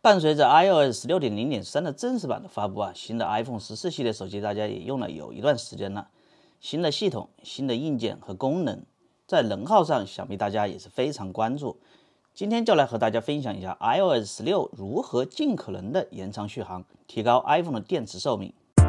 伴随着 iOS 16.0.3的正式版的发布啊，新的 iPhone 14系列手机大家也用了有一段时间了。新的系统、新的硬件和功能，在能耗上想必大家也是非常关注。今天就来和大家分享一下 iOS 16如何尽可能的延长续航，提高 iPhone 的电池寿命。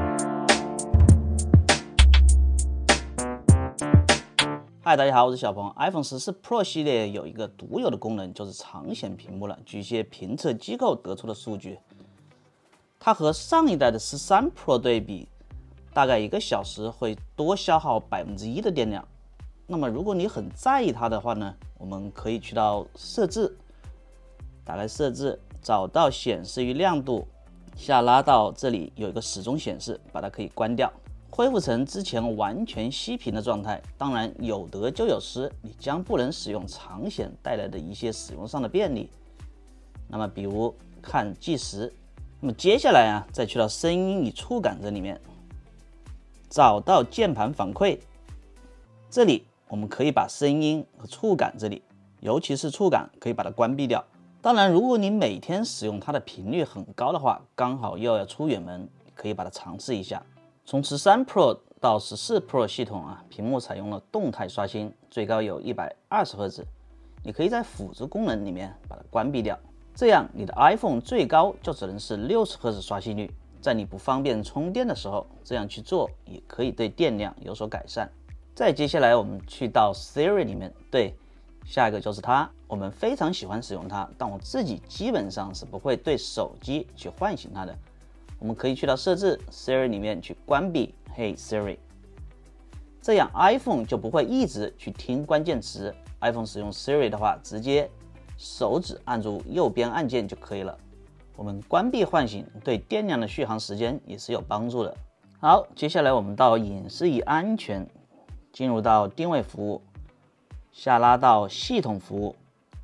嗨，大家好，我是小鹏。iPhone 14 Pro 系列有一个独有的功能，就是长显屏幕了。据一些评测机构得出的数据，它和上一代的13 Pro 对比，大概1个小时会多消耗1%的电量。那么如果你很在意它的话呢，我们可以去到设置，打开设置，找到显示与亮度，下拉到这里有一个始终显示，把它可以关掉。恢复成之前完全熄屏的状态。当然有得就有失，你将不能使用长显带来的一些使用上的便利。那么比如看计时。那么接下来啊，再去到声音与触感这里面，找到键盘反馈，这里我们可以把声音和触感这里，尤其是触感可以把它关闭掉。当然如果你每天使用它的频率很高的话，刚好又要出远门，可以把它尝试一下。从13 Pro 到14 Pro 系统啊，屏幕采用了动态刷新，最高有120赫兹。你可以在辅助功能里面把它关闭掉，这样你的 iPhone 最高就只能是60赫兹刷新率。在你不方便充电的时候，这样去做也可以对电量有所改善。再接下来我们去到 Siri 里面，对，下一个就是它。我们非常喜欢使用它，但我自己基本上是不会对手机去唤醒它的。我们可以去到设置 Siri 里面去关闭 Hey Siri， 这样 iPhone 就不会一直去听关键词。iPhone 使用 Siri 的话，直接手指按住右边按键就可以了。我们关闭唤醒，对电量的续航时间也是有帮助的。好，接下来我们到隐私与安全，进入到定位服务，下拉到系统服务。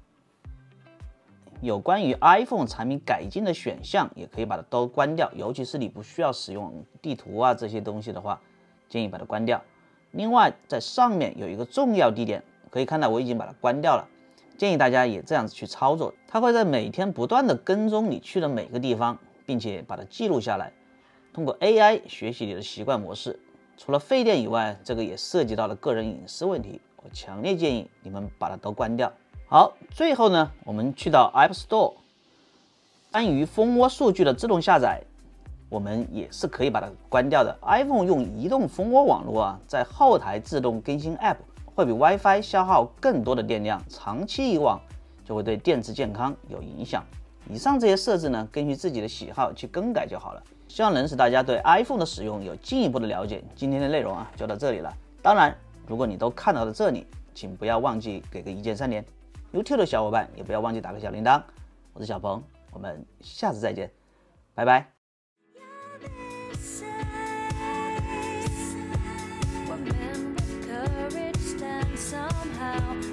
有关于 iPhone 产品改进的选项，也可以把它都关掉，尤其是你不需要使用地图啊这些东西的话，建议把它关掉。另外，在上面有一个重要地点，可以看到我已经把它关掉了，建议大家也这样子去操作。它会在每天不断的跟踪你去的每个地方，并且把它记录下来，通过 AI 学习你的习惯模式。除了费电以外，这个也涉及到了个人隐私问题，我强烈建议你们把它都关掉。好，最后呢，我们去到 App Store， 关于蜂窝数据的自动下载，我们也是可以把它关掉的。iPhone 用移动蜂窝网络啊，在后台自动更新 App， 会比 WiFi 消耗更多的电量，长期以往就会对电池健康有影响。以上这些设置呢，根据自己的喜好去更改就好了。希望能使大家对 iPhone 的使用有进一步的了解。今天的内容啊，就到这里了。当然，如果你都看到了这里，请不要忘记给个一键3连。YouTube 的小伙伴也不要忘记打个小铃铛。我是小鹏，我们下次再见，拜拜。 Somehow